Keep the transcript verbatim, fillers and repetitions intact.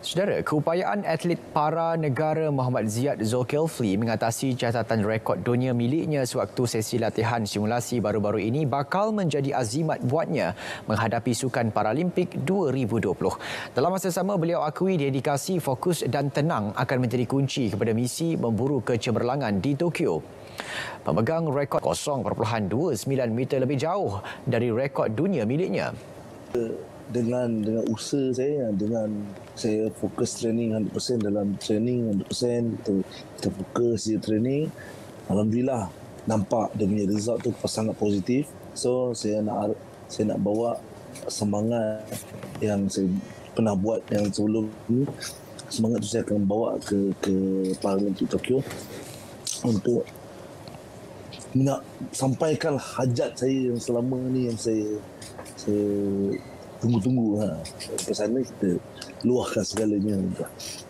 Saudara, keupayaan atlet para negara Muhammad Ziyad Zulkifli mengatasi catatan rekod dunia miliknya sewaktu sesi latihan simulasi baru-baru ini bakal menjadi azimat buatnya menghadapi Sukan Paralimpik dua ribu dua puluh. Dalam masa sama, beliau akui dedikasi, fokus dan tenang akan menjadi kunci kepada misi memburu kecemerlangan di Tokyo. Pemegang rekod kosong perpuluhan dua sembilan meter lebih jauh dari rekod dunia miliknya. Dengan dengan usaha saya, dengan saya fokus training one hundred percent dalam training one hundred percent, kita, kita fokus di training, alhamdulillah nampak dia punya result tu sangat positif. So saya nak saya nak bawa semangat yang saya pernah buat yang sebelum ni, semangat tu saya akan bawa ke ke Paralimpik Tokyo untuk nak sampaikan hajat saya yang selama ni yang saya saya tunggu-tunggu. Ha. Ke sana kita luahkan segalanya.